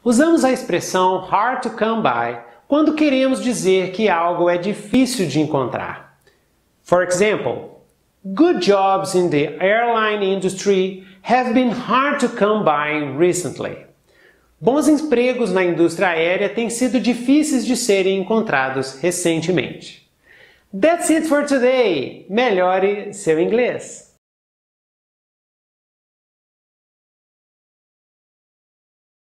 Usamos a expressão hard to come by quando queremos dizer que algo é difícil de encontrar. For example, good jobs in the airline industry have been hard to come by recently. Bons empregos na indústria aérea têm sido difíceis de serem encontrados recentemente. That's it for today! Melhore seu inglês!